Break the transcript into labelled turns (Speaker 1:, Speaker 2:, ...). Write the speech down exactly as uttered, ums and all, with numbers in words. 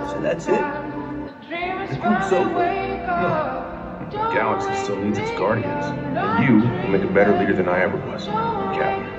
Speaker 1: So that's it? The group's over?
Speaker 2: No. The galaxy still needs its guardians. And you will make a better leader than I ever was, Captain.